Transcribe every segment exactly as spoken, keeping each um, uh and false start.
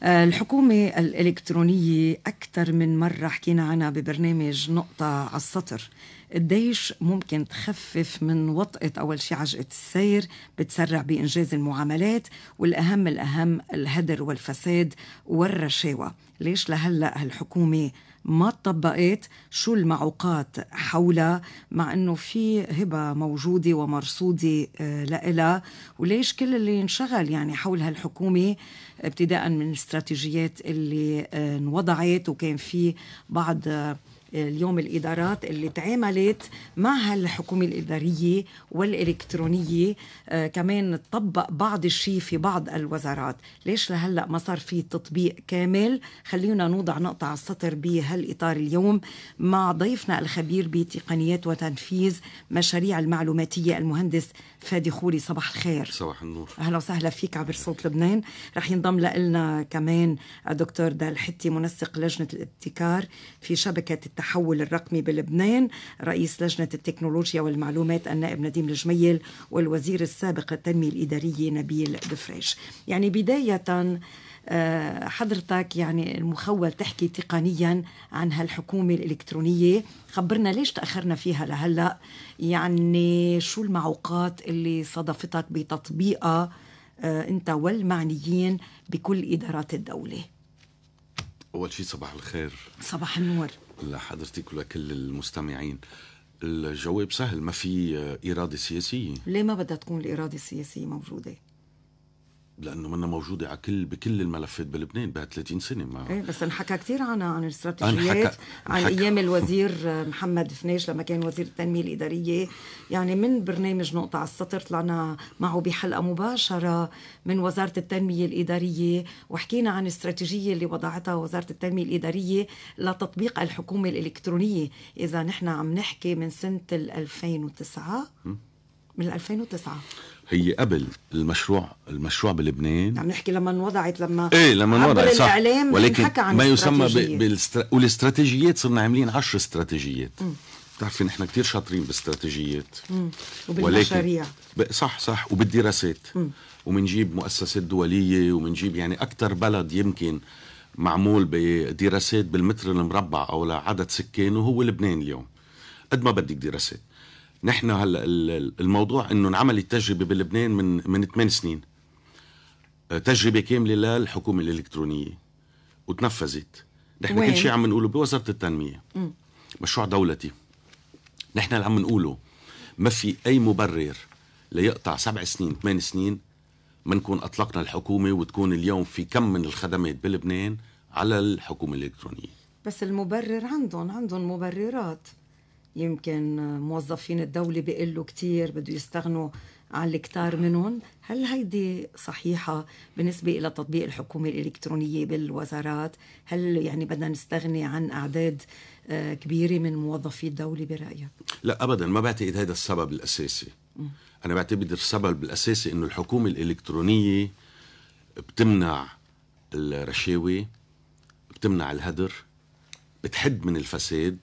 الحكومة الإلكترونية أكثر من مرة حكينا عنها ببرنامج نقطة على السطر. قديش ممكن تخفف من وطأة أول شيء عجقة السير، بتسرع بإنجاز المعاملات، والأهم الأهم الهدر والفساد والرشاوى. ليش لهلأ هالحكومة ما طبقت؟ شو المعوقات حولها مع أنه في هبة موجودة ومرصودة لإلها؟ وليش كل اللي انشغل يعني حول هالحكومة ابتداء من الاستراتيجيات اللي انوضعت، وكان في بعض اليوم الإدارات اللي تعاملت مع هالحكومة الإدارية والإلكترونية آه كمان تطبق بعض الشيء في بعض الوزارات. ليش لهلأ ما صار في تطبيق كامل؟ خلينا نوضع نقطة على السطر بهالإطار اليوم مع ضيفنا الخبير بتقنيات وتنفيذ مشاريع المعلوماتية المهندس فادي خوري. صباح الخير. صباح النور. أهلا وسهلا فيك عبر صوت لبنان. رح ينضم لنا كمان الدكتور دال حتي، منسق لجنة الابتكار في شبكة التحول الرقمي بلبنان، رئيس لجنة التكنولوجيا والمعلومات النائب نديم الجميل، والوزير السابق التنمية الإدارية نبيل دفريش. يعني بداية حضرتك يعني المخول تحكي تقنيا عن هالحكومة الإلكترونية، خبرنا ليش تأخرنا فيها لهلأ، يعني شو المعوقات اللي صادفتك بتطبيقها أنت والمعنيين بكل إدارات الدولة؟ أول شيء صباح الخير. صباح النور لحضرتك ولكل المستمعين. الجواب سهل، ما في إرادة سياسية. ليه ما بدها تكون الإرادة السياسية موجودة؟ لأنه منا موجودة على كل بكل الملفات بلبنان بها ثلاثين سنة. ما ايه بس انحكى كتير عنها، عن الاستراتيجيات، عن أيام الوزير محمد فنيش لما كان وزير التنمية الإدارية. يعني من برنامج نقطة على السطر طلعنا معه بحلقة مباشرة من وزارة التنمية الإدارية، وحكينا عن الاستراتيجية اللي وضعتها وزارة التنمية الإدارية لتطبيق الحكومة الإلكترونية. إذا نحن عم نحكي من سنة ألفين وتسعة، من ألفين وتسعة هي قبل المشروع المشروع بلبنان. عم نحكي لما انوضعت، لما ايه لما انوضعت صح، ولكن ما يسمى بالاستر... والاستراتيجيات صرنا عاملين عشر استراتيجيات. بتعرفي نحن كتير شاطرين بالاستراتيجيات وبالمشاريع. ب... صح صح وبالدراسات، ومنجيب مؤسسات دولية، ومنجيب يعني أكتر بلد يمكن معمول بدراسات بالمتر المربع أو لعدد سكانه هو لبنان اليوم. قد ما بدك دراسات. نحن هلا الموضوع انه انعملت تجربه بلبنان من من ثمان سنين، تجربه كامله للحكومه الالكترونيه وتنفذت. نحن كل شيء عم نقوله بوزاره التنميه م. مشروع دولتي. نحن اللي عم نقوله ما في اي مبرر ليقطع سبع سنين ثمان سنين ما نكون اطلقنا الحكومه وتكون اليوم في كم من الخدمات بلبنان على الحكومه الالكترونيه. بس المبرر عندهم عندهم مبررات. يمكن موظفين الدولة بيقلوا كتير، بده يستغنوا عن الكتار منهم. هل هيدي صحيحة بالنسبة إلى تطبيق الحكومة الإلكترونية بالوزارات؟ هل يعني بدنا نستغني عن أعداد كبيرة من موظفي الدولة برأيك؟ لا أبدا، ما بعتقد هذا السبب الأساسي. م. أنا بعتقد السبب الأساسي إنه الحكومة الإلكترونية بتمنع الرشاوي، بتمنع الهدر، بتحد من الفساد،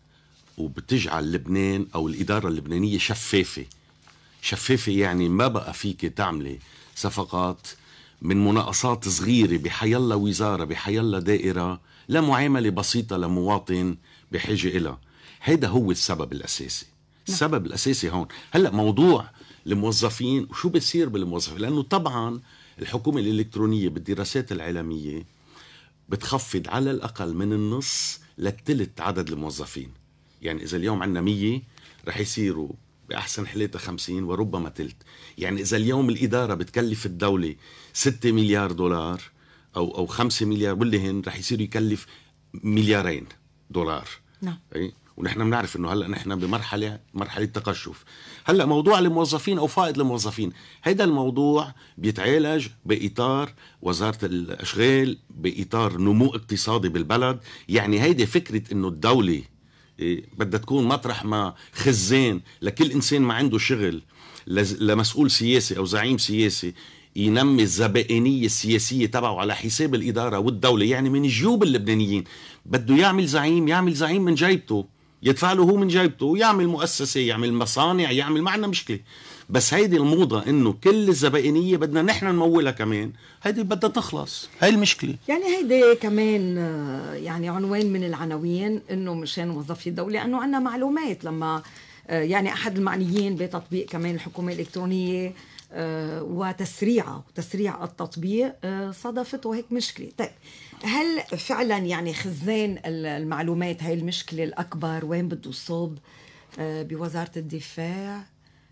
وبتجعل لبنان أو الإدارة اللبنانية شفافة. شفافة يعني ما بقى فيك تعملي صفقات من مناقصات صغيرة بحيالله وزارة بحيالله دائرة لمعاملة بسيطة لمواطن بحاجة إلها. هذا هو السبب الأساسي. السبب الأساسي هون هلأ موضوع الموظفين وشو بتصير بالموظفين، لأنه طبعا الحكومة الإلكترونية بالدراسات العالمية بتخفض على الأقل من النص للثلث عدد الموظفين. يعني إذا اليوم عنا مية رح يصيروا بأحسن حالاتها خمسين وربما تلت. يعني إذا اليوم الإدارة بتكلف الدولة ستة مليار دولار أو أو خمسة مليار، واللي هن رح يصير يكلف مليارين دولار. نعم. أي؟ ونحن بنعرف إنه هلأ نحن بمرحلة مرحلة تقشف. هلأ موضوع الموظفين أو فائض الموظفين، هيدا الموضوع بيتعالج بإطار وزارة الأشغال، بإطار نمو اقتصادي بالبلد. يعني هيدا فكرة إنه الدولة إيه بدها تكون مطرح ما خزان لكل إنسان ما عنده شغل، لمسؤول سياسي أو زعيم سياسي ينمي الزبائنية السياسية تبعه على حساب الإدارة والدولة، يعني من جيوب اللبنانيين. بده يعمل زعيم، يعمل زعيم من جيبته، يدفع له هو من جيبته، ويعمل مؤسسة، يعمل مصانع، يعمل، ما عندنا مشكلة. بس هيدي الموضة انه كل الزبائنية بدنا نحن نمولها كمان، هيدي بدها تخلص، هاي المشكلة. يعني هيدي كمان يعني عنوان من العناوين انه مشان موظفي الدولة انه عندنا معلومات. لما يعني احد المعنيين بتطبيق كمان الحكومة الإلكترونية وتسريعها وتسريع التطبيق صادفته هيك مشكلة. طيب هل فعلا يعني خزان المعلومات هاي المشكلة الأكبر وين بده يصب؟ بوزارة الدفاع،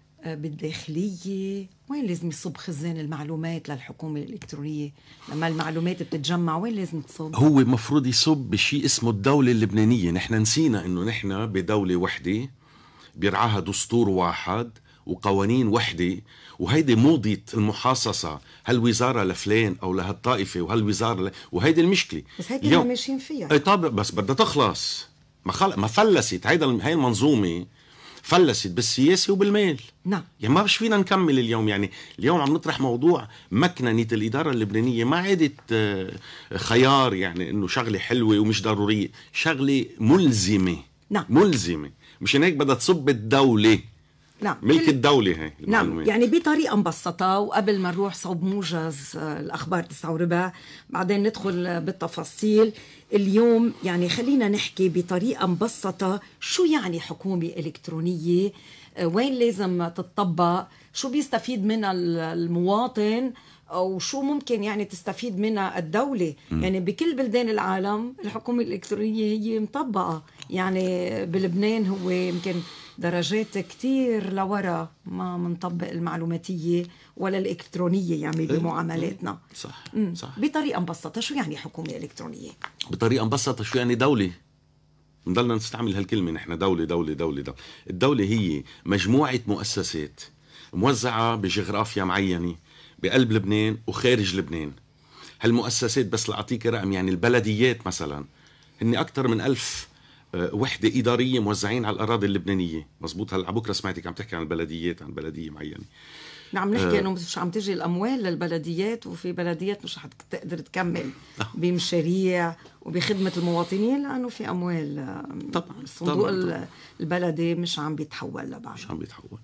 بالداخلية، وين لازم يصب خزان المعلومات للحكومة الإلكترونية؟ لما المعلومات بتتجمع وين لازم تصب؟ هو مفروض يصب بشيء اسمه الدولة اللبنانية. نحن نسينا انه نحن بدولة وحدة بيرعاها دستور واحد وقوانين وحدة، وهيدي موضة المحاصصة، هالوزارة لفلان أو لهالطائفة وهالوزارة ل... وهيدي المشكلة. بس هيك كنا ماشيين فيها. اي طب بس بدها تخلص. ما, خل... ما فلست هيدا هاي المنظومة، فلست بالسياسة وبالمال. نعم. يعني ما مش فينا نكمل اليوم. يعني اليوم عم نطرح موضوع مكننة الإدارة اللبنانية، ما عادت خيار يعني إنه شغلة حلوة ومش ضرورية، شغلة ملزمة. نعم. ملزمة. مشان هيك بدها تصب الدولة. نعم. ملك كل... الدولة هاي. نعم. يعني بطريقة مبسطة، وقبل ما نروح صوب موجز الأخبار تسعة وربع بعدين ندخل بالتفاصيل اليوم، يعني خلينا نحكي بطريقة مبسطة شو يعني حكومة إلكترونية، وين لازم تتطبق، شو بيستفيد منها المواطن، أو شو ممكن يعني تستفيد منها الدولة. م. يعني بكل بلدان العالم الحكومة الإلكترونية هي مطبقة. يعني بلبنان هو يمكن درجات كتير لورا ما منطبق المعلوماتية ولا الإلكترونية يعني بمعاملاتنا. صح. صح. بطريقة مبسطة شو يعني حكومة إلكترونية؟ بطريقة مبسطة شو يعني دولة؟ نضلنا نستعمل هالكلمة نحن، دولة دولة دولة دولة. الدولة هي مجموعة مؤسسات موزعة بجغرافيا معينة بقلب لبنان وخارج لبنان. هالمؤسسات بس لأعطيك رقم، يعني البلديات مثلا هن أكتر من ألف وحدة إدارية موزعين على الأراضي اللبنانية. مزبوط. هلا بكرة سمعتك عم تحكي عن البلديات، عن بلدية معينة. نعم نحكي انه مش عم تجي الاموال للبلديات، وفي بلديات مش حتقدر تكمل بمشاريع وبخدمة المواطنين لانه في اموال. طبعا الصندوق طبعاً. البلدي مش عم بيتحول لبعض، مش عم بيتحول.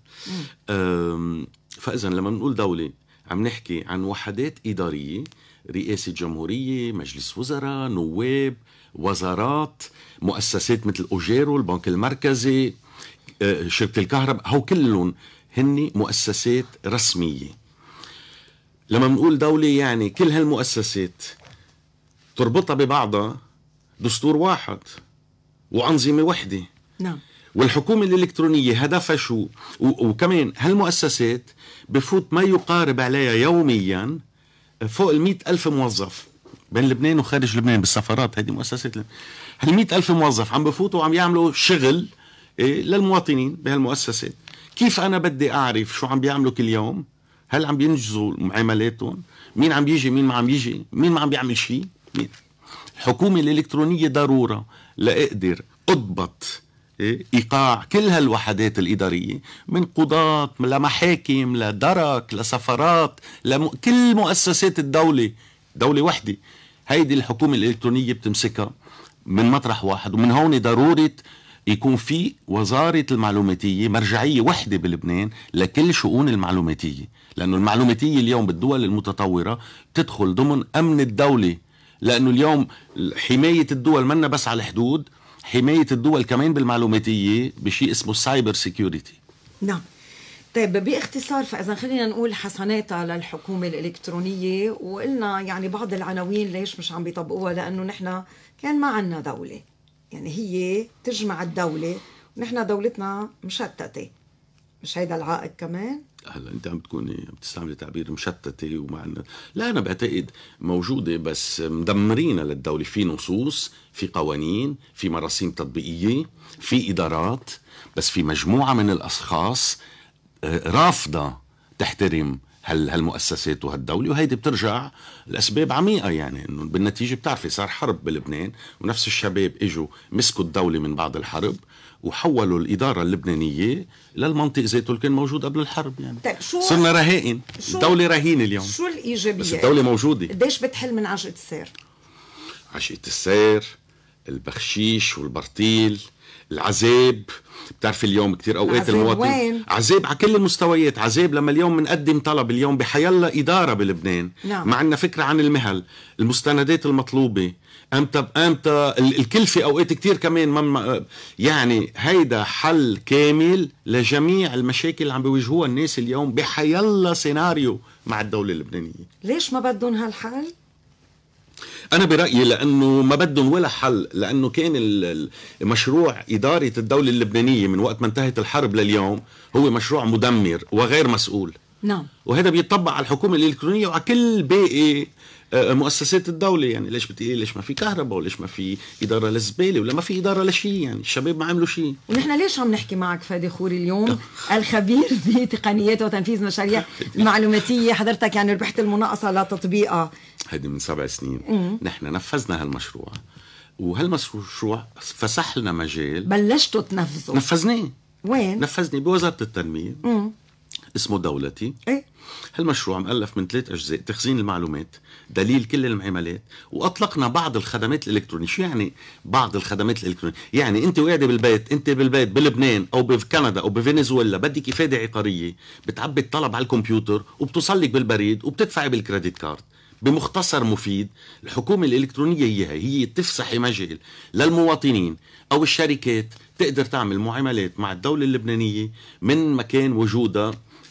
فاذا لما بنقول دولة عم نحكي عن وحدات إدارية، رئاسة جمهورية، مجلس وزراء، نواب، وزارات، مؤسسات مثل أوجيرو، البنك المركزي، شركة الكهرباء، هو كلهم هن مؤسسات رسمية. لما بنقول دولة يعني كل هالمؤسسات تربطها ببعضها دستور واحد وأنظمة وحدة. نعم. والحكومة الإلكترونية هدفها شو؟ وكمان هالمؤسسات بفوت ما يقارب عليها يوميا فوق المئة ألف موظف بين لبنان وخارج لبنان بالسفارات. هذه مؤسسات هالمئة ألف موظف عم بفوتوا وعم يعملوا شغل إيه للمواطنين بهالمؤسسات. كيف أنا بدي أعرف شو عم بيعملوا كل يوم؟ هل عم بينجزوا معاملاتهم؟ مين عم بيجي مين ما عم بيجي؟ مين ما عم بيعمل شيء؟ مين؟ الحكومة الإلكترونية ضرورة لأقدر أضبط إيه؟ إيقاع كل هالوحدات الإدارية، من قضاة لمحاكم لدرك لسفارات لم... كل مؤسسات الدولة. دولة وحدة هيدي الحكومة الإلكترونية بتمسكها من مطرح واحد. ومن هون ضرورة يكون في وزارة المعلوماتية، مرجعية وحدة بلبنان لكل شؤون المعلوماتية، لأنه المعلوماتية اليوم بالدول المتطورة بتدخل ضمن أمن الدولة. لأنه اليوم حماية الدول منا بس على الحدود، حماية الدول كمان بالمعلوماتية بشيء اسمه السايبر سيكيورتي. نعم. طيب باختصار فإذا خلينا نقول حسناتها للحكومة الإلكترونية، وقلنا يعني بعض العناوين ليش مش عم بيطبقوها، لأنه نحن كان ما عنا دولة، يعني هي تجمع الدولة ونحن دولتنا مشتتة. مش هيدا العائق كمان؟ هلا انت عم تكوني عم تستعملي تعبير مشتتة ومعنا. لا انا بعتقد موجودة بس مدمرين للدولة. في نصوص، في قوانين، في مراسيم تطبيقية، في إدارات، بس في مجموعة من الأشخاص رافضة تحترم هالمؤسسات وهالدولة. وهيدي بترجع لأسباب عميقة، يعني انه بالنتيجة بتعرفي صار حرب بلبنان، ونفس الشباب اجوا مسكوا الدولة من بعد الحرب وحولوا الإدارة اللبنانية للمنطق ذاته اللي كان موجود قبل الحرب. يعني طيب شو صرنا رهائن، الدولة رهين اليوم. شو الإيجابيات؟ بس الدولة موجودة. قديش بتحل من عجقة السير؟ عجقة السير، البخشيش والبرطيل، العذاب، بتعرف اليوم كتير اوقات عذاب المواطن وين؟ عذاب على كل المستويات. عذاب لما اليوم بنقدم طلب اليوم بحيلا اداره بلبنان، نعم. ما عندنا فكره عن المهل، المستندات المطلوبه، امتى امتى الكلفه اوقات كتير كمان مم. يعني هيدا حل كامل لجميع المشاكل اللي عم بيواجهوها الناس اليوم بحيلا سيناريو مع الدوله اللبنانيه. ليش ما بدهم هالحل؟ أنا برأيي لأنه ما بدهم ولا حل، لأنه كان المشروع إدارة الدولة اللبنانية من وقت ما انتهت الحرب لليوم هو مشروع مدمر وغير مسؤول. نعم. وهذا بيطبق على الحكومة الإلكترونية وعلى كل باقي مؤسسات الدولة. يعني ليش بتقولي ليش ما في كهرباء وليش ما في إدارة للزبالة ولا ما في إدارة لشيء؟ يعني الشباب ما عملوا شيء. ونحن ليش عم نحكي معك فادي خوري اليوم الخبير بتقنيات وتنفيذ مشاريع المعلوماتية؟ حضرتك يعني ربحت المناقصة لتطبيقها هذه من سبع سنين. مم. نحن نفذنا هالمشروع، وهالمشروع فسح لنا مجال. بلشتوا تنفذوا؟ نفذناه. وين؟ نفذني بوزارة التنمية. مم. اسمه دولتي. ايه؟ هالمشروع مؤلف من ثلاث أجزاء: تخزين المعلومات، دليل كل المعاملات، وأطلقنا بعض الخدمات الإلكترونية. شو يعني بعض الخدمات الإلكترونية؟ يعني أنت وقاعدة بالبيت، أنت بالبيت بلبنان أو بكندا أو بفنزويلا بدك إفادة عقارية، بتعبي الطلب على الكمبيوتر وبتوصل لك بالبريد وبتدفعي بالكريدت كارد. بمختصر مفيد، الحكومة الإلكترونية هي هي تفسح مجال للمواطنين أو الشركات تقدر تعمل معاملات مع الدولة اللبنانية من مكان وجودها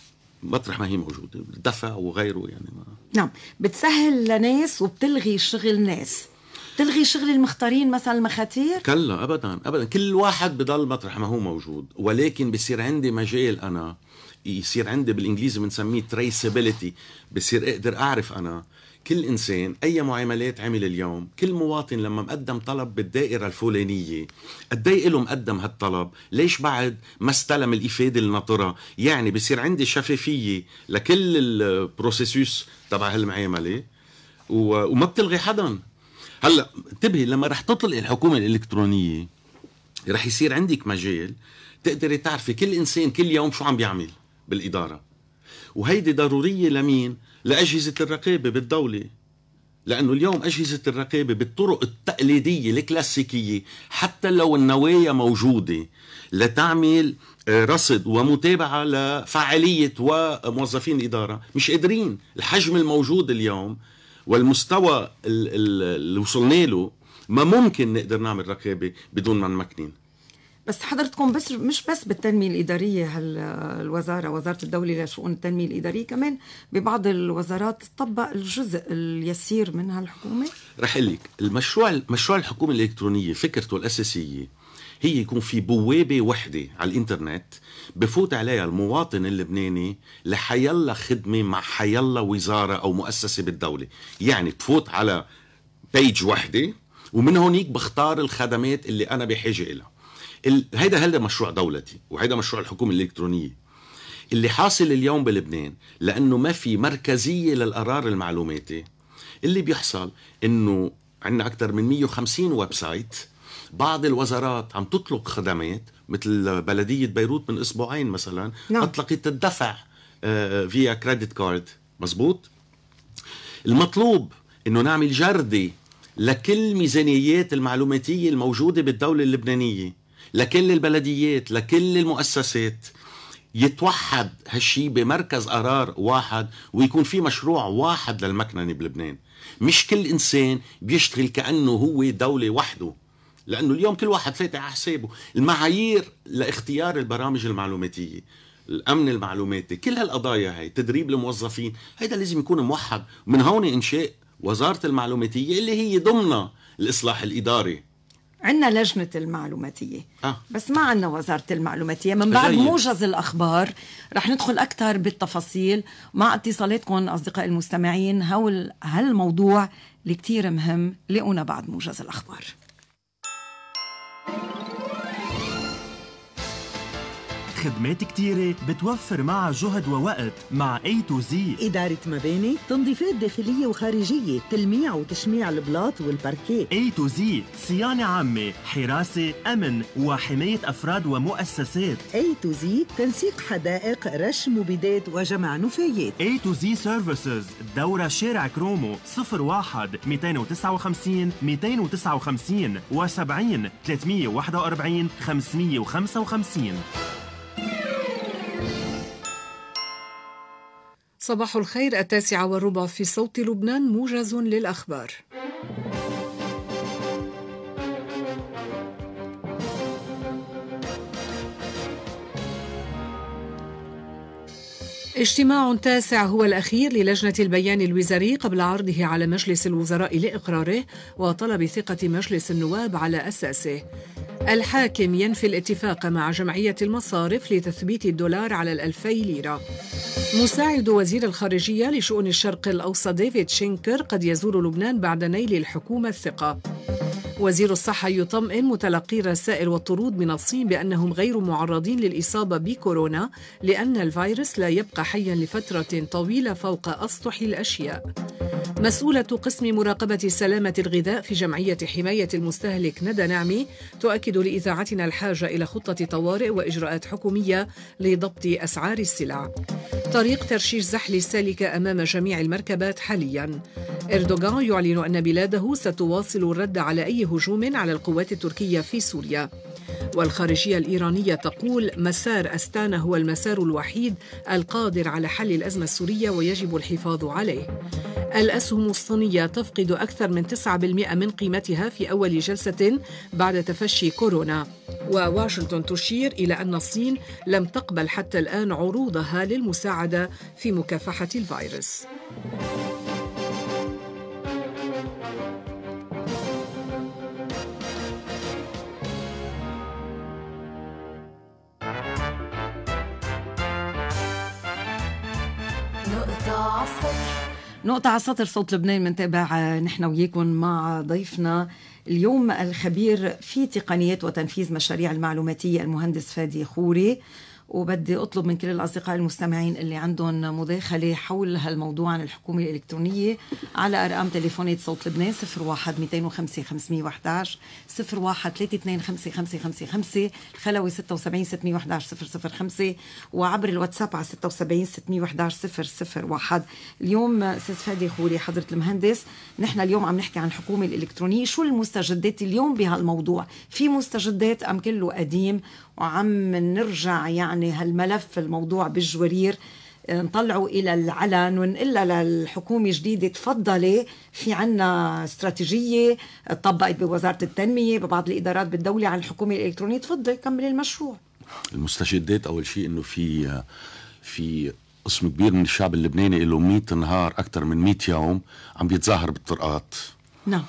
مطرح ما هي موجودة، دفع وغيره. يعني ما. نعم، بتسهل لناس وبتلغي شغل ناس، تلغي شغل المختارين مثلا المخاتير؟ كلا أبدا أبدا، كل واحد بضل مطرح ما هو موجود، ولكن بصير عندي مجال أنا يصير عندي بالإنجليزي بنسميه traceability. بصير أقدر أعرف أنا كل إنسان أي معاملات عمل اليوم، كل مواطن لما مقدم طلب بالدائرة الفلانية قد ايه له مقدم هالطلب، ليش بعد ما استلم الإفادة الناطرة. يعني بصير عندي شفافية لكل البروسيسوس تبع هالمعاملة وما بتلغي حدا. هلا انتبهي، لما رح تطلق الحكومة الإلكترونية رح يصير عندك مجال تقدري تعرفي كل إنسان كل يوم شو عم بيعمل بالإدارة. وهيدي ضرورية لمين؟ لأجهزة الرقابة بالدولة. لأنه اليوم أجهزة الرقابة بالطرق التقليدية الكلاسيكية حتى لو النوايا موجودة لتعمل رصد ومتابعة لفعالية وموظفين الإدارة مش قادرين. الحجم الموجود اليوم والمستوى اللي وصلنا له ما ممكن نقدر نعمل رقابة بدون ما نمكنين. بس حضرتكم بس مش بس بالتنمية الإدارية، هالوزارة وزارة الدولة لشؤون التنمية الإدارية كمان ببعض الوزارات تطبق الجزء اليسير من هالحكومة. رح أقول لك المشروع مشروع الحكومة الإلكترونية فكرته الأساسية هي يكون في بوابة وحدة على الإنترنت بفوت عليها المواطن اللبناني لحيلا خدمة مع حيلا وزارة أو مؤسسة بالدولة. يعني بفوت على بيج وحدة ومن هونيك بختار الخدمات اللي أنا بحاجة إلها. هيدا هيدا مشروع دولتي وهيدا مشروع الحكومة الإلكترونية. اللي حاصل اليوم بلبنان لأنه ما في مركزية للقرار المعلوماتي، اللي بيحصل إنه عندنا أكثر من مية وخمسين ويب سايت. بعض الوزارات عم تطلق خدمات مثل بلدية بيروت من أسبوعين مثلا نعم. أطلقت الدفع فيا كريدت كارد. مزبوط. المطلوب إنه نعمل جردة لكل ميزانيات المعلوماتية الموجودة بالدولة اللبنانية، لكل البلديات، لكل المؤسسات، يتوحد هالشي بمركز قرار واحد ويكون في مشروع واحد للمكننة بلبنان. مش كل إنسان بيشتغل كأنه هو دولة وحده، لأنه اليوم كل واحد فاتح على حسابه. المعايير لاختيار البرامج المعلوماتية، الأمن المعلوماتي، كل هالقضايا هاي، تدريب الموظفين، هيدا لازم يكون موحد. من هون إنشاء وزارة المعلوماتية اللي هي ضمن الإصلاح الإداري. عندنا لجنة المعلوماتية آه. بس ما عندنا وزارة المعلوماتية. من بعد جاية. موجز الأخبار رح ندخل أكثر بالتفاصيل مع اتصالاتكم أصدقاء المستمعين حول هالموضوع اللي كتير مهم. لقونا بعد موجز الأخبار. خدمات كتيرة بتوفر معها جهد ووقت مع A to Z. إدارة مباني، تنظيفات داخلية وخارجية، تلميع وتشميع البلاط والباركيه. A to Z صيانة عامة، حراسة، أمن وحماية أفراد ومؤسسات. A to Z تنسيق حدائق، رش مبيدات وجمع نفايات. A to Z Services الدورة شارع كرومو صفر واحد مئتين وتسعة وخمسين مئتين وتسعة وخمسين وسبعين ثلاثمئة وواحد وأربعين خمسمئة وخمسة وخمسين. صباح الخير، التاسعة والربع في صوت لبنان، موجز للأخبار. اجتماع تاسع هو الأخير للجنة البيان الوزاري قبل عرضه على مجلس الوزراء لإقراره وطلب ثقة مجلس النواب على أساسه. الحاكم ينفي الاتفاق مع جمعية المصارف لتثبيت الدولار على الألفي ليرة. مساعد وزير الخارجية لشؤون الشرق الأوسط ديفيد شينكر قد يزور لبنان بعد نيل الحكومة الثقة. وزير الصحة يطمئن متلقي الرسائل والطرود من الصين بأنهم غير معرضين للإصابة بكورونا لأن الفيروس لا يبقى حيا لفترة طويلة فوق أسطح الأشياء. مسؤولة قسم مراقبة سلامة الغذاء في جمعية حماية المستهلك ندى نعمي تؤكد لإذاعتنا الحاجة إلى خطة طوارئ وإجراءات حكومية لضبط أسعار السلع. طريق ترشيش زحل السالكة أمام جميع المركبات حاليا. إردوغان يعلن أن بلاده ستواصل الرد على أي هجوم على القوات التركية في سوريا. والخارجية الإيرانية تقول مسار أستانا هو المسار الوحيد القادر على حل الأزمة السورية ويجب الحفاظ عليه. الأسهم الصينية تفقد أكثر من تسعة بالمئة من قيمتها في أول جلسة بعد تفشي كورونا. وواشنطن تشير إلى أن الصين لم تقبل حتى الآن عروضها للمساعدة في مكافحة الفيروس. نقطة على السطر صوت لبنان، منتابع نحن وياكم مع ضيفنا اليوم الخبير في تقنيات وتنفيذ مشاريع المعلوماتية المهندس فادي خوري. وبدي أطلب من كل الأصدقاء المستمعين اللي عندهم مداخلة حول هالموضوع عن الحكومة الإلكترونية على أرقام تليفونات صوت لبنان صفر واحد مئتين وخمسة خمسمئة وأحد عشر صفر واحد ثلاثة اثنين خمسة خمسة خمسة خمسة الخلوي ستة وسبعين ستمئة وأحد عشر صفر صفر خمسة وعبر الواتساب على ستة وسبعين ستمئة وأحد عشر صفر صفر واحد. اليوم أستاذ فادي خوري حضرة المهندس، نحن اليوم عم نحكي عن الحكومة الإلكترونية. شو المستجدات اليوم بهالموضوع؟ في مستجدات أم كله قديم وعم نرجع يعني هالملف الموضوع بالجوارير نطلعه إلى العلن ونقول للحكومة الجديدة تفضلي، في عنا استراتيجية طبقت بوزارة التنمية ببعض الإدارات بالدولة عن الحكومة الإلكترونية، تفضلي كملي المشروع. المستجدات أول شيء إنه في في قسم كبير من الشعب اللبناني له مئة نهار أكثر من مئة يوم عم بيتظاهر بالطرقات. نعم.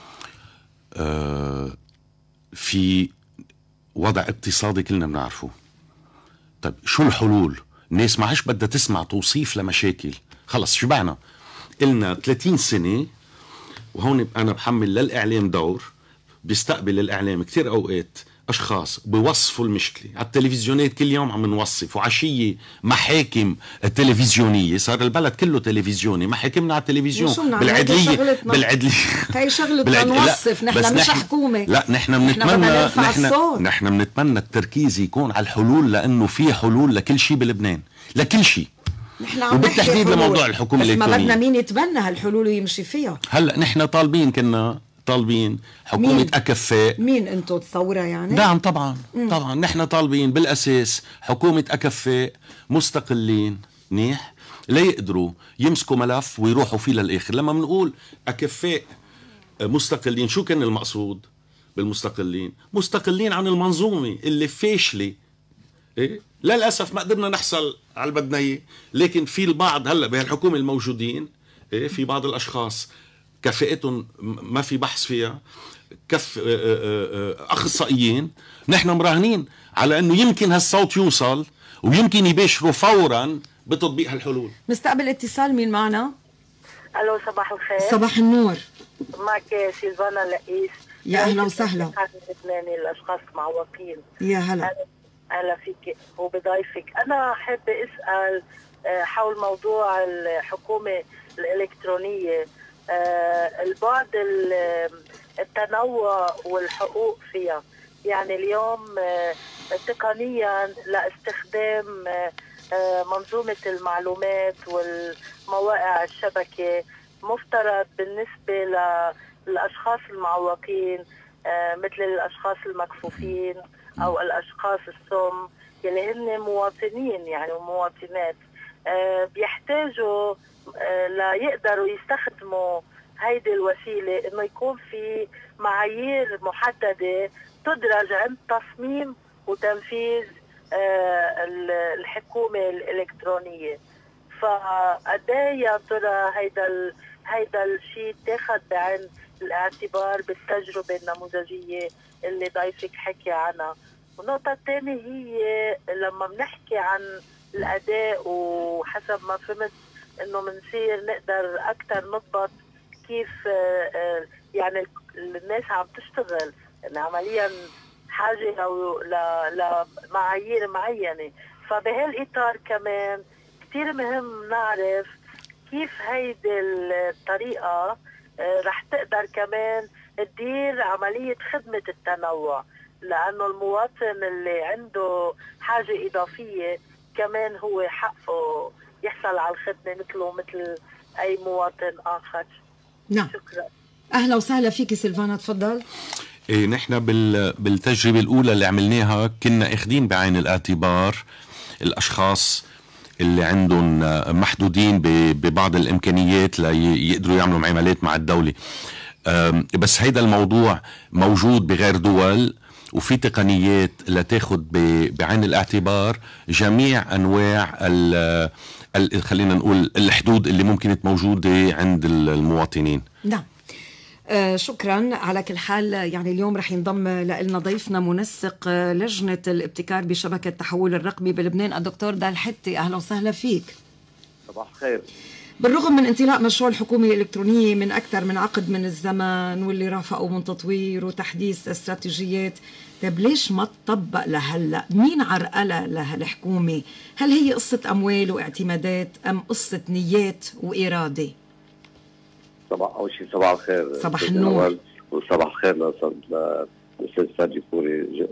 آه في وضع اقتصادي كلنا بنعرفه. طيب شو الحلول؟ الناس ما عادش بدها تسمع توصيف لمشاكل، خلص شبعنا. قلنا ثلاثين سنة وهون أنا بحمل للإعلام دور. بيستقبل الإعلام كتير أوقات أشخاص بيوصفوا المشكلة على التلفزيونات، كل يوم عم نوصف، وعشية محاكم تلفزيونية، صار البلد كله تلفزيوني، محاكمنا على التلفزيون بالعدلية بالعدلية هاي شغلة نوصف، نحن مش حكومة. لا نحن بنتمنى نحن نحن بنتمنى التركيز يكون على الحلول، لأنه في حلول لكل شيء بلبنان، لكل شيء، وبالتحديد لموضوع الحكومة الإلكترونية. بس ما بدنا مين يتبنى هالحلول ويمشي فيها. هلا نحن طالبين كنا طالبين حكومة مين؟ أكفاء. مين انتو تصورها يعني؟ نعم طبعا. مم. طبعا نحن طالبين بالأساس حكومة أكفاء مستقلين منيح لا يقدروا يمسكوا ملف ويروحوا فيه للآخر. لما بنقول أكفاء مستقلين شو كان المقصود بالمستقلين؟ مستقلين عن المنظومة اللي فاشلة. إيه؟ للأسف ما قدرنا نحصل على البدنية، لكن في البعض هلأ بهالحكومة الموجودين إيه؟ في بعض الأشخاص كفاءتهم ما في بحث فيها، كف أخصائيين. نحن مراهنين على أنه يمكن هالصوت يوصل ويمكن يباشروا فورا بتطبيق هالحلول. نستقبل اتصال، مين معنا؟ ألو صباح الخير. صباح النور. معك سيلفانا لقيس. يا أهلا وسهلا. اللبناني الأشخاص معوقين. يا هلا. أهلا فيك وبضيفك. أنا حابة أسأل حول موضوع الحكومة الإلكترونية، البعد التنوع والحقوق فيها. يعني اليوم تقنيا لاستخدام منظومة المعلومات والمواقع الشبكة مفترض بالنسبة للأشخاص المعوقين مثل الأشخاص المكفوفين أو الأشخاص الصم يلي هن مواطنين يعني ومواطنات بيحتاجوا ليقدروا يستخدموا هيدي الوسيلة إنه يكون في معايير محددة تدرج عند تصميم وتنفيذ الحكومة الإلكترونية. فقديه يا ترى هيدا ال... هيدا الشيء تاخد بعين الاعتبار بالتجربة النموذجية اللي ضيفك حكي عنها؟ والنقطة الثانية هي لما بنحكي عن الأداء وحسب ما فهمت إنه منصير نقدر أكتر نضبط كيف يعني الناس عم تشتغل، يعني عمليا حاجة لمعايير معينة. فبهالإطار كمان كتير مهم نعرف كيف هيدي الطريقة رح تقدر كمان تدير عملية خدمة التنوع، لأنه المواطن اللي عنده حاجة إضافية كمان هو حقه يحصل على الخدمة مثله مثل أي مواطن آخر. نعم. شكرا. أهلا وسهلا فيك سيلفانا، تفضل. إيه، نحن بالتجربة الأولى اللي عملناها كنا اخدين بعين الاعتبار الأشخاص اللي عندهم محدودين ببعض الإمكانيات ليقدروا يعملوا معاملات مع الدولة، بس هيدا الموضوع موجود بغير دول، وفي تقنيات لتاخد بعين الاعتبار جميع أنواع ال خلينا نقول الحدود اللي ممكن موجودة عند المواطنين. نعم. آه شكرا. على كل حال يعني اليوم رح ينضم لنا ضيفنا منسق لجنة الابتكار بشبكة التحول الرقمي بلبنان الدكتور دال حتي. أهلا وسهلا فيك. صباح الخير. بالرغم من انطلاق مشروع الحكومة الإلكترونية من أكثر من عقد من الزمن واللي رافقوا من تطوير وتحديث استراتيجيات، طيب ليش ما تطبق لهلا؟ مين عرقلها لهالحكومة؟ هل هي قصة أموال واعتمادات أم قصة نيات وإرادة؟ صباح أول شيء صباح الخير. صباح النور. وصباح الخير للأستاذ سادي فوري.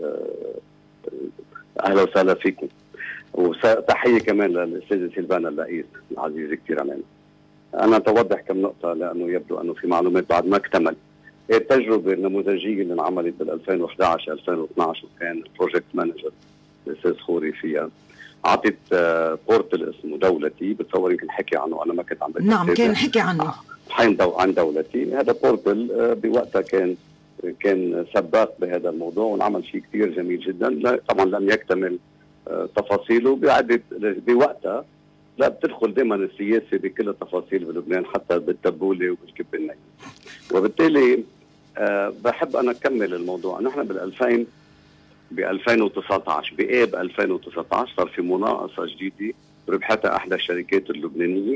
أهلا وسهلا فيكم، وتحية كمان للأستاذة سيلفانا اللئيس العزيزة كثير علينا. أنا توضح كم نقطة لأنه يبدو أنه في معلومات بعد ما اكتمل. التجربة النموذجية اللي انعملت بال ألفين وإحدى عشر ألفين واثني عشر وكان البروجكت مانجر الأستاذ خوري فيها، أعطت بورتل اسمه دولتي، بتصور يمكن حكي عنه، أنا ما كنت عم بكتب. نعم كان حكي عنه. حين دو عن دولتي. هذا بورتل بوقتها كان كان سباق بهذا الموضوع وانعمل شيء كثير جميل جدا. طبعا لم يكتمل تفاصيله بعدة بوقتها. لا بتدخل دائما السياسة بكل التفاصيل بلبنان حتى بالتبولة وبالكب الني. وبالتالي أه بحب أنا أكمل الموضوع. نحن بالألفين ب ألفين وتسعة عشر بآب ألفين وتسعة عشر صار في مناقصة جديدة ربحتها أحدى الشركات اللبنانية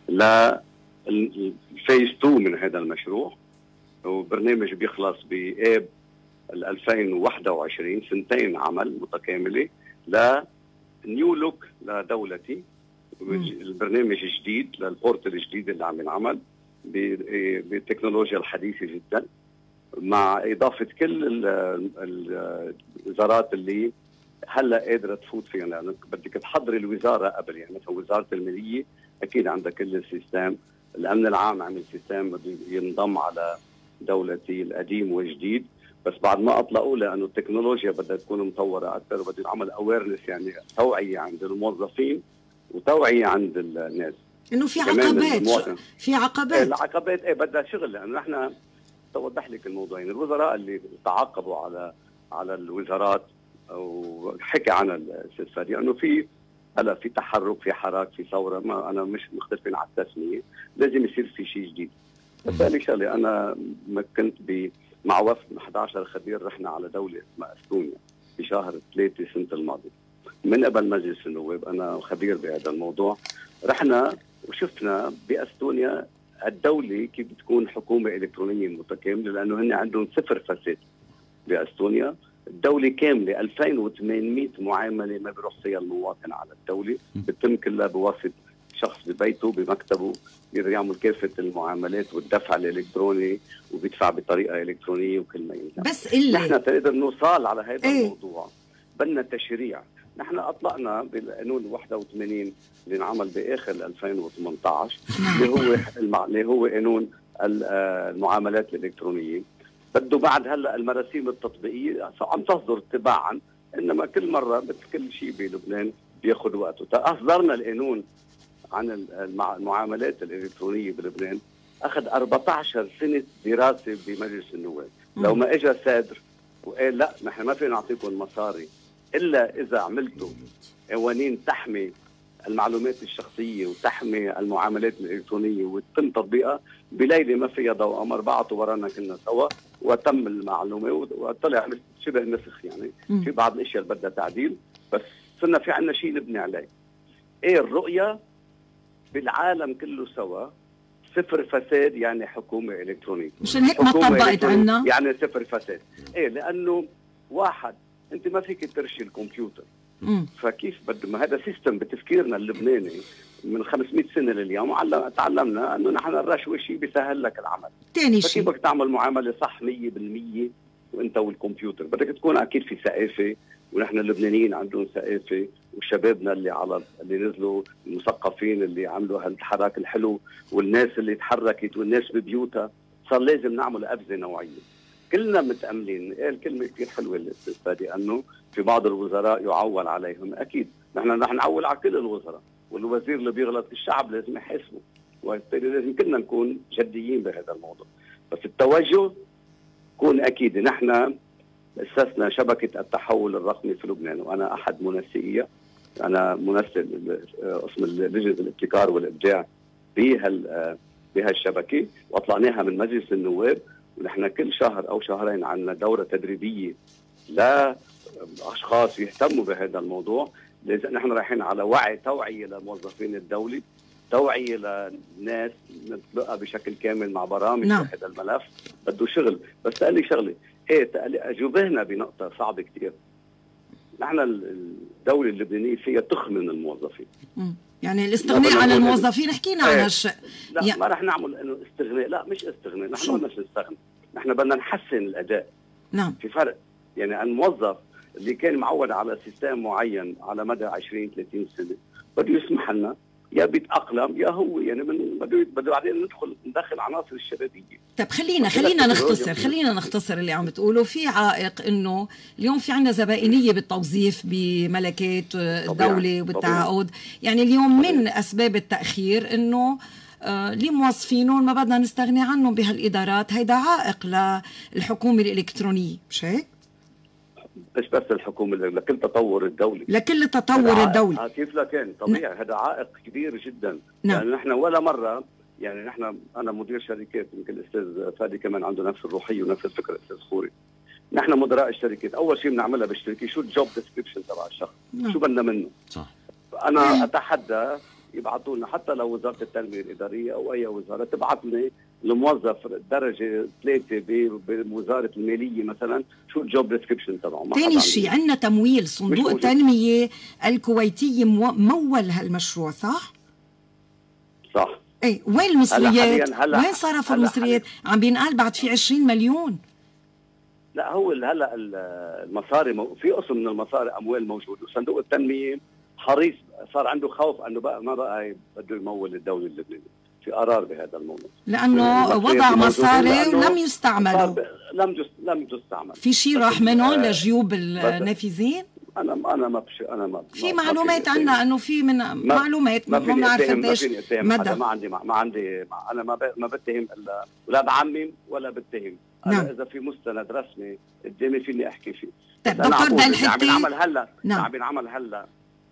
للفيز اثنين من هذا المشروع، وبرنامج بيخلص بآب ألفين وواحد وعشرين، سنتين عمل متكاملة ل نيو لوك لدولتي. البرنامج جديد للبورتال الجديد اللي عم ينعمل بالتكنولوجيا الحديثة جدا، مع إضافة كل الوزارات اللي هلا قادرة تفوت فيها، لأنه بدك تحضري الوزارة قبل. يعني مثلا وزارة المالية أكيد عندها كل السيستم، الأمن العام عمل سيستم ينضم على دولتي القديم والجديد، بس بعد ما أطلقوا لأنه التكنولوجيا بدها تكون مطورة أكثر وبده يعمل أويرنس، يعني توعية عند الموظفين وتوعية عند الناس إنه في عقبات. في عقبات. العقبات إيه بدها شغل، لأنه نحن توضح لك الموضوعين. الوزراء اللي تعاقبوا على على الوزارات وحكي عنها الأستاذ فادي أنه في هلا في تحرك، في حراك، في ثورة. ما أنا مش مختلفين على التسمية، لازم يصير في شيء جديد. بالتالي شغلة أنا ما كنت ب مع وفد أحد عشر خبير رحنا على دولة اسمها استونيا في شهر ثلاثة سنة الماضية من قبل مجلس النواب. أنا خبير بهذا الموضوع. رحنا وشفنا باستونيا الدولة كيف بتكون حكومة إلكترونية متكاملة، لأنه هن عندهم صفر فساد باستونيا. الدولة كاملة ألفين وثمانمئة معاملة ما بيروح فيها المواطن على الدولة، بتتم كلها بواسطة شخص ببيته بمكتبه يقدر يعمل كافة المعاملات والدفع الإلكتروني وبيدفع بطريقة إلكترونية وكل ما يمكن. بس اللي نحن تقدر نوصل على هذا ايه؟ الموضوع بدنا تشريع. نحن أطلقنا بالقانون واحد وثمانين اللي انعمل بآخر ألفين وثمانية عشر اللي هو المع... اللي هو قانون المعاملات الإلكترونية. بده بعد هلا المراسيم التطبيقية عم تصدر تباعا، إنما كل مرة مثل كل شيء بلبنان بياخذ وقته. أصدرنا القانون عن المعاملات الإلكترونية بلبنان أخذ أربعة عشر سنة دراسة بمجلس النواب. لو ما إجا سادر وقال لا نحن ما فينا نعطيكم مصاري إلا إذا عملتوا قوانين تحمي المعلومات الشخصية وتحمي المعاملات الإلكترونية وتم تطبيقها، بليلة ما فيها ضوء قمر بعتوا ورانا كلنا سوا وتم المعلومة وطلع شبه نسخ. يعني م. في بعض الأشياء اللي بدها تعديل، بس صرنا في عنا شيء نبني عليه. إيه الرؤية بالعالم كله سوا؟ صفر فساد يعني حكومة إلكترونية. مشان هيك ما طبقت عنا يعني صفر فساد. إيه لأنه واحد أنت ما فيك ترشي الكمبيوتر. مم. فكيف بده؟ ما هذا سيستم بتفكيرنا اللبناني من خمسمئة سنة لليوم تعلمنا أنه نحن الرشوة شيء بيسهل لك العمل. تاني شيء فكيف بدك تعمل معاملة صح مية بالمية وأنت والكمبيوتر؟ بدك تكون أكيد في ثقافة، ونحن اللبنانيين عندهم ثقافة، وشبابنا اللي على اللي نزلوا المثقفين اللي عملوا هالحراك الحلو، والناس اللي تحركت والناس ببيوتها، صار لازم نعمل قفزة نوعية. كلنا متأملين. إيه الكلمة كثير حلوة الاستاذ فادي أنه في بعض الوزراء يعول عليهم. أكيد نحن نحن نعول على كل الوزراء، والوزير اللي بيغلط الشعب لازم يحاسبه، وبالتالي لازم كلنا نكون جديين بهذا الموضوع. بس التوجه يكون أكيد. نحن أسسنا شبكة التحول الرقمي في لبنان، وأنا أحد منسقيها. أنا منسق اسم لجنة الابتكار والإبداع بهال بهالشبكة، وأطلعناها من مجلس النواب. ونحن كل شهر أو شهرين عندنا دورة تدريبية لأشخاص يهتموا بهذا الموضوع. لازم نحن رايحين على وعي توعية لموظفين الدولة، توعية للناس نطلقها بشكل كامل مع برامج. نعم. هذا الملف بده شغل. بس قال لي شغلة، ايه أجوبهنا بنقطة صعبة كتير. نحن الدولة اللبنانية فيها تخمن الموظفين. مم. يعني الاستغناء عن الموظفين حكينا عن هالشيء. لا يعني ما رح نعمل انه استغناء، لا مش استغناء، نحن ما بدناش نستغنى، نحن بدنا نحسن الاداء. نعم. في فرق. يعني الموظف اللي كان معود على سيستم معين على مدى عشرين ثلاثين سنة بده يسمح لنا يا بيتأقلم يا هو يعني من بده بده بعدين ندخل ندخل عناصر الشبابية. طب خلينا خلينا نختصر خلينا نختصر اللي عم بتقوله. في عائق انه اليوم في عندنا زبائنية بالتوظيف بملكات الدولة وبالتعاقد. يعني اليوم من اسباب التأخير انه آه لموظفينهم ما بدنا نستغني عنهم بهالإدارات. هيدا عائق للحكومة الإلكترونية، مش هيك؟ مش بس الحكومة، لكل تطور الدولة، لكل تطور الدولة. كيف لكن طبيعي هذا عائق كبير جدا. نعم. يعني نحن ولا مرة، يعني نحن أنا مدير شركات، يمكن الأستاذ فادي كمان عنده نفس الروحية ونفس الفكرة الأستاذ خوري. نحن مدراء الشركات أول شيء بنعملها بالشركة شو الجوب ديسكريبشن تبع الشخص. نعم. شو بدنا منه. صح. أنا نعم. أتحدى يبعثوا لنا حتى لو وزارة التنمية الإدارية أو أي وزارة تبعث لي الموظف درجة ثلاثة بوزارة المالية مثلا شو الجوب ديسكريبشن تبعه. ثاني شيء عندنا تمويل صندوق التنمية الكويتية مول هالمشروع، صح؟ صح. ايه وين المصريات؟ وين صرفوا المصريات؟ عم بينقال بعد في عشرين مليون. لا هو هلا المصاري مو... في قسم من المصاري اموال موجود، وصندوق التنمية حريص صار عنده خوف انه بقى ما بقى بده يمول الدولة اللبنانية. في قرار بهذا الموضوع لانه وضع مصاري لم يستعملوا. لم جس... لم تستعمل. في شيء راح منهم لجيوب النافذين. انا انا ما بش... انا ما في معلومات عندنا انه في من ما معلومات ما بنعرف قديش مدى. ما عندي ما, ما عندي ما انا ما ب... ما بتهم الا ولا بعمم ولا بتهم. انا نعم. اذا في مستند رسمي قدامي فيني احكي فيه. طيب دكتور دلحتي عم بنعمل هلا نعم. عم بنعمل هلا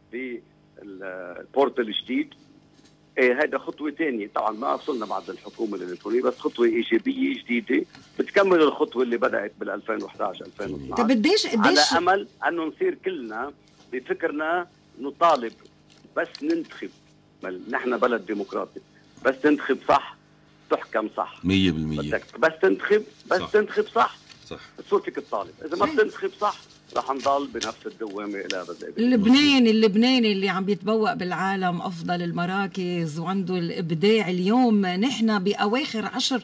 بالبورتال الجديد. ايه هيدا خطوه ثانيه، طبعا ما وصلنا بعد الحكومه الالكترونيه، بس خطوه ايجابيه جديده بتكمل الخطوه اللي بدات بال ألفين وإحدى عشر ألفين واثني عشر. طب قديش قديش على امل انه نصير كلنا بفكرنا نطالب بس ننتخب. نحن بلد ديمقراطي، بس تنتخب صح تحكم صح مية بالمية. بس تنتخب بس صح. تنتخب صح صح. صورتك الطالب، اذا ما بتنتخب صح رح نضل بنفس الدوامه الى ابد. اللبناني اللبناني اللي عم بيتبوأ بالعالم افضل المراكز وعنده الابداع، اليوم نحن باواخر عشر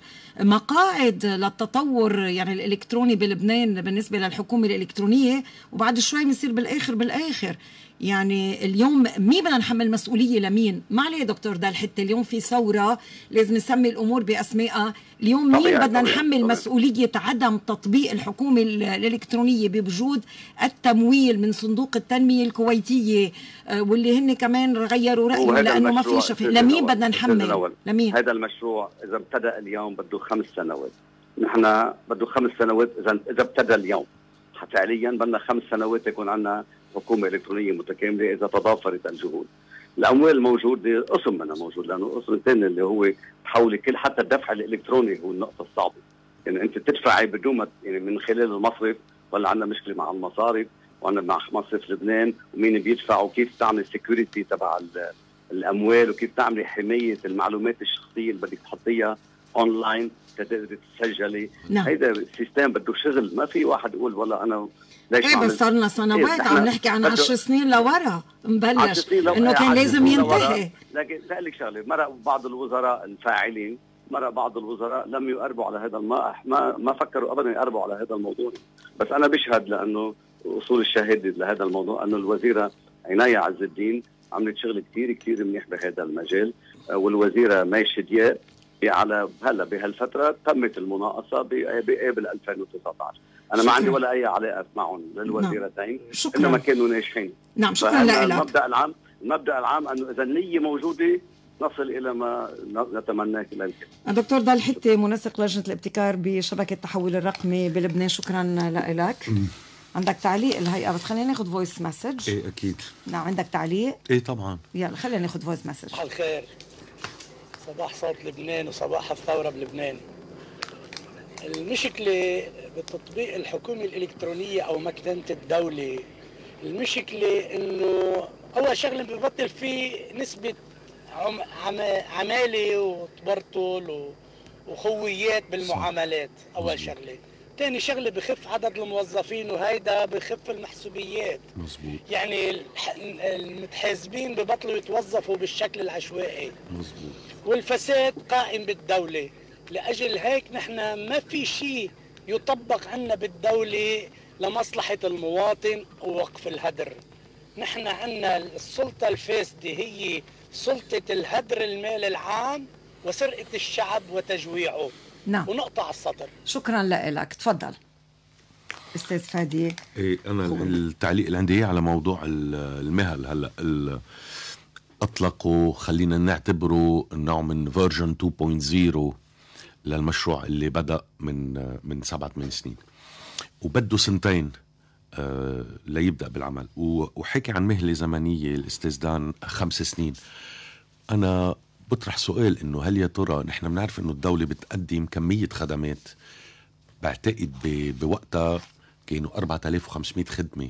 مقاعد للتطور يعني الالكتروني بلبنان بالنسبه للحكومه الالكترونيه، وبعد شوي بنصير بالاخر بالاخر. يعني اليوم مين بدنا نحمل مسؤوليه لمين؟ ما عليه دكتور دال حتى اليوم في ثوره لازم نسمي الامور باسمائها. اليوم مين بدنا نحمل طبيعي. مسؤوليه عدم تطبيق الحكومه الالكترونيه بوجود التمويل من صندوق التنميه الكويتيه واللي هن كمان غيروا رايهم لانه ما في شفاء. لمين بدنا نحمل؟ لمين؟ هذا المشروع اذا ابتدى اليوم بده خمس سنوات، نحن بده خمس سنوات اذا اذا ابتدى اليوم فعليا بدنا خمس سنوات يكون عندنا حكومة إلكترونية متكاملة إذا تضافرت الجهود. الأموال موجودة، قسم منها موجود، لأنه القسم الثاني اللي هو تحولي كل حتى الدفع الإلكتروني هو النقطة الصعبة. يعني أنت تدفعي بدون ما يعني من خلال المصرف، ولا عندنا مشكلة مع المصارف وعندنا مع مصرف لبنان ومين بيدفع وكيف تعمل سيكوريتي تبع الأموال وكيف تعمل حماية المعلومات الشخصية اللي بدك تحطيها أونلاين تقدري تسجلي. نعم. هيدا السيستم بده شغل، ما في واحد يقول والله أنا ليش ايه بس صرنا سنوات إيه عم نحكي عن عشر سنين لورا مبلش انه كان لازم ينتهي. لكن لك شغله، مرق بعض الوزراء الفاعلين، مرق بعض الوزراء لم يقربوا على هذا ما ما ما فكروا ابدا يقربوا على هذا الموضوع. بس انا بشهد لانه اصول الشهاده لهذا الموضوع انه الوزيره عنايه عز الدين عملت شغل كثير كثير منيح بهذا المجال، والوزيره مي شدياء على هلا بهالفتره تمت المناقصه بابل ألفين وتسعة عشر. انا شكرا. ما عندي ولا اي علاقه معهم للوزيرتين، نعم. انما كانوا ناجحين. نعم شكرا لك. المبدا العام المبدا العام انه اذا النيه موجوده نصل الى ما نتمناه للكل. دكتور ضال حتي منسق لجنه الابتكار بشبكه التحول الرقمي بلبنان، شكرا لك. عندك تعليق الهيئه؟ بس خلينا ناخذ فويس مسج. ايه اكيد. نعم عندك تعليق؟ ايه طبعا. يلا خلينا ناخذ فويس مسج. صباح الخير، صباح صوت لبنان وصباح الثورة بلبنان. المشكلة بتطبيق الحكومة الإلكترونية أو مكتنة الدولة، المشكلة إنه أول شغلة ببطل في نسبة عم عم عمالة وتبرطل وخويات بالمعاملات. أول شغلة. تاني شغلة بخف عدد الموظفين وهيدا بخف المحسوبيات. مزبوط. يعني المتحاسبين ببطلوا يتوظفوا بالشكل العشوائي. مزبوط. والفساد قائم بالدولة. لأجل هيك نحن ما في شيء يطبق عنا بالدولة لمصلحة المواطن ووقف الهدر. نحن عنا السلطة الفاسدة هي سلطة الهدر المال العام وسرقة الشعب وتجويعه. نعم. ونقطع السطر. شكرا لك. تفضل استاذ فادي. ايه انا خوبي. التعليق اللي عندي على موضوع المهل هلا اطلقوا، خلينا نعتبره نوع من فيرجن اثنين نقطة صفر للمشروع اللي بدأ من من سبعة ثمان سنين وبده سنتين آه ليبدأ بالعمل، وحكي عن مهلة زمنية الاستاذ دان خمس سنين. انا بطرح سؤال انه هل يا ترى نحن بنعرف انه الدولة بتقدم كمية خدمات، بعتقد بوقتها كانوا أربعة آلاف وخمسمائة خدمة.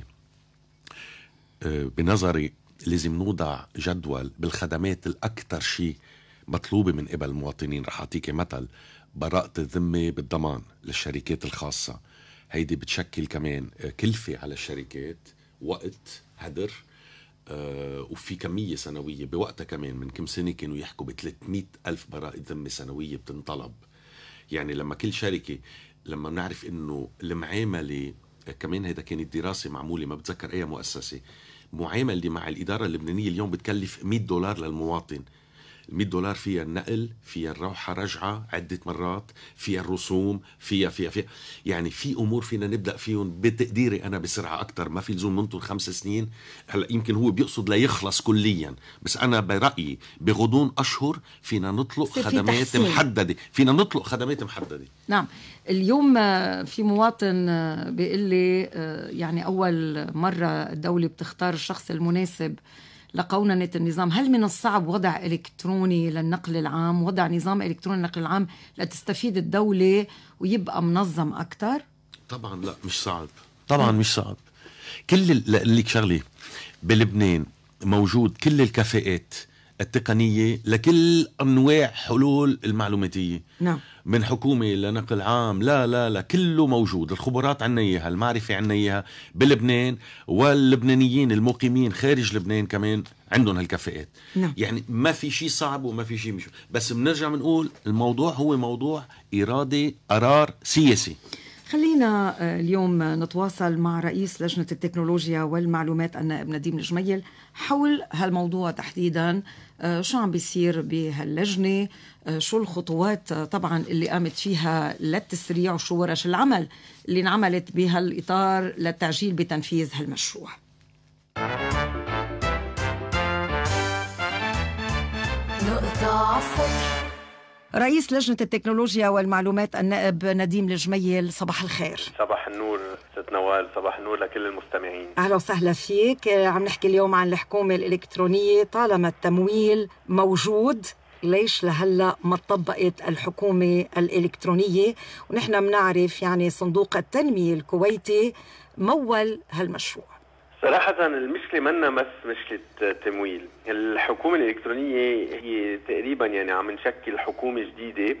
آه بنظري لازم نوضع جدول بالخدمات الأكثر شيء مطلوبة من قبل المواطنين. رح أعطيك مثل، براءة الذمة بالضمان للشركات الخاصة، هيدي بتشكل كمان كلفة على الشركات، وقت هدر، آه وفي كمية سنوية. بوقتها كمان من كم سنة كانوا يحكوا بثلاثمائة ألف براءة ذمة سنوية بتنطلب. يعني لما كل شركة، لما نعرف إنه المعاملة كمان، هيدا كانت دراسة معمولة ما بتذكر أي مؤسسة، معاملة مع الإدارة اللبنانية اليوم بتكلف مئة دولار للمواطن. مئة دولار فيها النقل، فيها الروحة رجعة عدة مرات، فيها الرسوم، فيها فيها فيها يعني في أمور فينا نبدأ فيهم بتقديري أنا بسرعة أكتر. ما في لزوم ننطر خمس سنين. هلا يمكن هو بيقصد لا يخلص كليا، بس أنا برأيي بغضون أشهر فينا نطلق خدمات محددة، فينا نطلق خدمات محددة. نعم. اليوم في مواطن بيقول لي يعني أول مرة الدولة بتختار الشخص المناسب لقوننة النظام، هل من الصعب وضع إلكتروني للنقل العام، وضع نظام إلكتروني للنقل العام لتستفيد الدولة ويبقى منظم أكتر؟ طبعا لا، مش صعب، طبعا مش صعب. كل اللي لك شغلي بلبنان موجود كل الكفاءات التقنية لكل أنواع حلول المعلوماتية. نعم. من حكومة لنقل عام، لا لا لا كله موجود. الخبرات عنا إياها، المعرفة عنا إياها بلبنان، واللبنانيين المقيمين خارج لبنان كمان عندهم هالكفاءات. نعم. يعني ما في شيء صعب وما في شيء مش، بس بنرجع بنقول الموضوع هو موضوع إرادة، قرار سياسي. خلينا اليوم نتواصل مع رئيس لجنة التكنولوجيا والمعلومات النائب نديم الجميل حول هالموضوع تحديدا. شو عم بيصير بهاللجنة، شو الخطوات طبعا اللي قامت فيها للتسريع، وشو ورش العمل اللي انعملت بهالإطار للتعجيل بتنفيذ هالمشروع. نقطة على السطر. رئيس لجنة التكنولوجيا والمعلومات النائب نديم الجميل، صباح الخير. صباح النور ست نوال، صباح النور لكل المستمعين. أهلا وسهلا فيك. عم نحكي اليوم عن الحكومة الإلكترونية. طالما التمويل موجود، ليش لهلأ ما طبقت الحكومة الإلكترونية؟ ونحن بنعرف يعني صندوق التنمية الكويتي مول هالمشروع. صراحة المشكلة منا بس مشكلة تمويل. الحكومة الإلكترونية هي تقريبا يعني عم نشكل حكومة جديدة،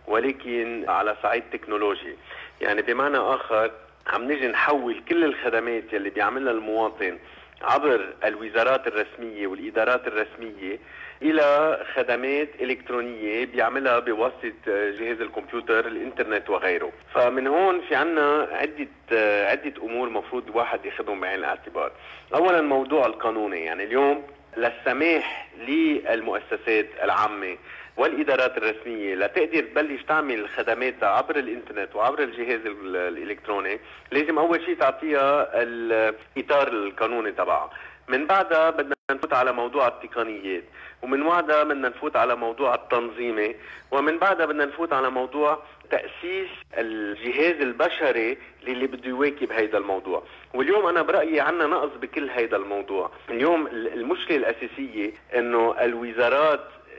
ولكن على صعيد تكنولوجي. يعني بمعنى آخر عم نجي نحول كل الخدمات يلي بيعملها المواطن عبر الوزارات الرسمية والإدارات الرسمية إلى خدمات إلكترونية بيعملها بواسطة جهاز الكمبيوتر، الإنترنت وغيره. فمن هون في عنا عدة عدة أمور مفروض واحد ياخذهم بعين الاعتبار. أولا موضوع القانوني، يعني اليوم للسماح للمؤسسات العامة والإدارات الرسمية لتقدر تبلش تعمل خدماتها عبر الإنترنت وعبر الجهاز الإلكتروني، لازم أول شيء تعطيها الإطار القانوني تبعها. من بعدها بدنا نفوت على موضوع التقنيات، ومن بعدها بدنا نفوت على موضوع التنظيمي، ومن بعدها بدنا نفوت على موضوع تأسيس الجهاز البشري اللي بده يواكب هيدا الموضوع. واليوم أنا برأيي عنا نقص بكل هيدا الموضوع. اليوم المشكلة الأساسية إنه الوزارات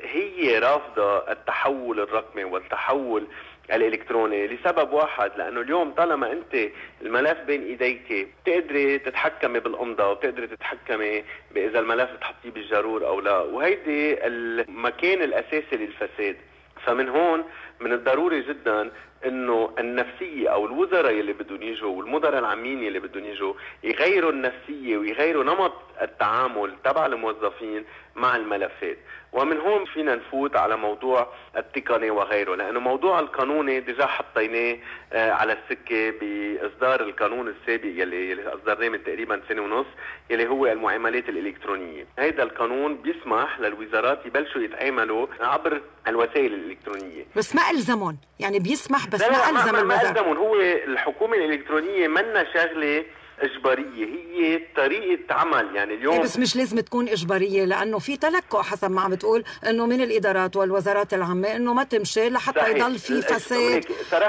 هي رافضة التحول الرقمي والتحول الإلكتروني لسبب واحد، لأنه اليوم طالما أنت الملف بين إيديك تقدري تتحكمي بالأمضة وتقدري تتحكمي بإذا الملف تحطيه بالجرور أو لا، وهيدي المكان الأساسي للفساد. فمن هون من الضروري جدا انه النفسيه او الوزراء اللي بدهم يجوا والمدراء العامين اللي بدهم يجوا يغيروا النفسيه ويغيروا نمط التعامل تبع الموظفين مع الملفات. ومن هون فينا نفوت على موضوع التقني وغيره، لانه موضوع القانوني ديجا حطيناه على السكه باصدار القانون السابق يلي, يلي اصدرناه من تقريبا سنه ونص، يلي هو المعاملات الالكترونيه. هيدا القانون بيسمح للوزارات يبلشوا يتعاملوا عبر الوسائل الالكترونيه، بس ما الزمون، يعني بيسمح بس لا ما لا الزم ما, ما الوزارة. الزمون. هو الحكومه الالكترونيه منا شغله إجبارية، هي طريقة عمل. يعني اليوم بس مش لازم تكون إجبارية، لأنه في تلكؤ حسب ما عم بتقول إنه من الإدارات والوزارات العامة إنه ما تمشي لحتى صحيح. يضل في فساد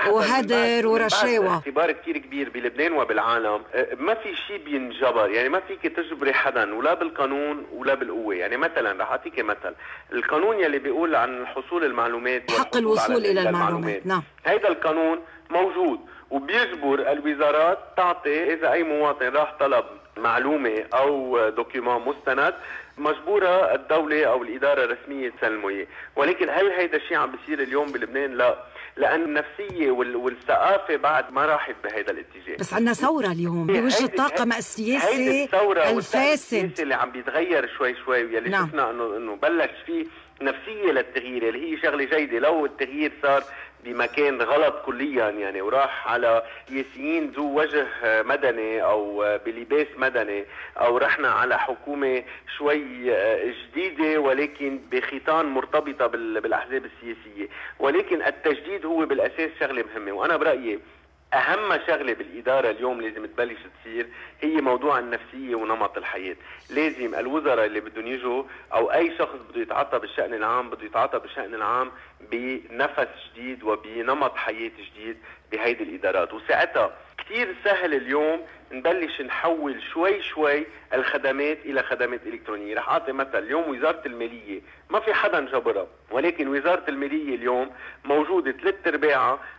وهدر ورشاوى. اعتبار كتير كبير بلبنان وبالعالم، ما في شيء بينجبر. يعني ما فيك تجبري حدا ولا بالقانون ولا بالقوة. يعني مثلا رح أعطيك مثل القانون يلي بيقول عن الحصول المعلومات حق الوصول إلى المعلومات, المعلومات. نعم. هيدا القانون موجود وبيجبر الوزارات تعطي إذا أي مواطن راح طلب معلومة أو دوكيومان مستند، مجبورة الدولة أو الإدارة الرسمية تسلمه إياه. ولكن هل هيدا الشيء عم بيصير اليوم بلبنان؟ لا، لأن النفسية والثقافة بعد ما راحت بهيدا الاتجاه. بس عنا ثورة اليوم بوجه الطاقم السياسي الفاسد اللي عم بيتغير شوي شوي، واللي نعم. شفنا إنه إنه بلش فيه نفسية للتغيير اللي هي شغلة جيدة. لو التغيير صار بمكان غلط كليا يعني وراح على سياسيين ذو وجه مدني او بلباس مدني، او رحنا على حكومة شوي جديدة ولكن بختان مرتبطة بالاحزاب السياسية. ولكن التجديد هو بالاساس شغلة مهمة. وانا برأيي أهم شغلة بالإدارة اليوم لازم تبلش تصير هي موضوع النفسية ونمط الحياة. لازم الوزراء اللي بدهم يجوا أو أي شخص بده يتعاطى بالشأن العام بده يتعاطى بالشأن العام بنفس جديد وبنمط حياة جديد بهيدي الإدارات. وساعتها كتير سهل اليوم نبلش نحول شوي شوي الخدمات إلى خدمات إلكترونية. رح أعطي مثل، اليوم وزارة المالية ما في حدا جبرها، ولكن وزارة المالية اليوم موجودة ثلاث أرباعها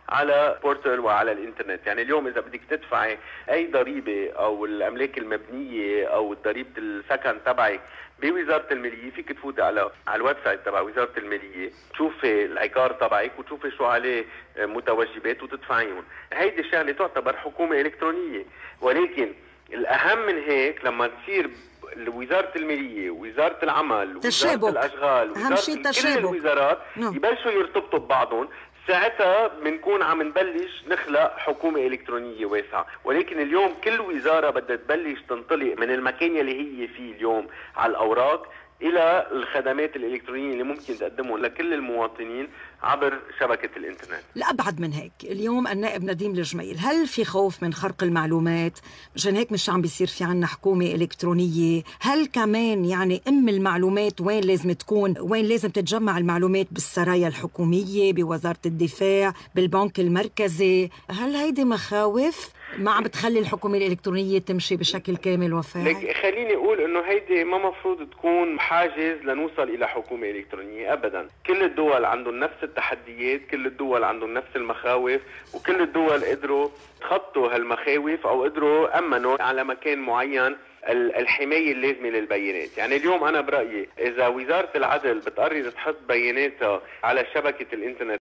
على بورتال وعلى الانترنت. يعني اليوم اذا بدك تدفعي اي ضريبه او الاملاك المبنيه او ضريبه السكن تبعك بوزاره الماليه، فيك تفوتي على على الويب سايت تبع وزاره الماليه، تشوفي العقار تبعك وتشوفي شو عليه متوجبات وتدفعيهم. هيدي الشغله تعتبر حكومه الكترونيه. ولكن الاهم من هيك لما تصير وزاره الماليه، وزاره العمل، تشابك. وزاره الاشغال، وزاره كل الوزارات نو. يبلشوا يرتبطوا ببعضهم، ساعتها بنكون عم نبلش نخلق حكومة إلكترونية واسعة. ولكن اليوم كل وزارة بدها تبلش تنطلق من المكان اللي هي فيه اليوم على الأوراق إلى الخدمات الإلكترونية اللي ممكن تقدمهم لكل المواطنين عبر شبكة الإنترنت. لأبعد من هيك، اليوم النائب نديم الجميل، هل في خوف من خرق المعلومات؟ مشان هيك مش عم بيصير في عنا حكومة إلكترونية؟ هل كمان يعني أم المعلومات وين لازم تكون، وين لازم تتجمع المعلومات؟ بالسرايا الحكومية، بوزارة الدفاع، بالبنك المركزي؟ هل هيدي مخاوف ما عم بتخلي الحكومة الإلكترونية تمشي بشكل كامل وفاعل؟ خليني أقول إنه هيدي ما مفروض تكون حاجز لنوصل إلى حكومة إلكترونية أبدا. كل الدول عندهم نفس التحديات، كل الدول عندهم نفس المخاوف، وكل الدول قدروا تخطوا هالمخاوف أو قدروا أمنوا على مكان معين الحماية اللازمة للبيانات. يعني اليوم أنا برأيي إذا وزارة العدل بتقرر تحط بياناتها على شبكة الإنترنت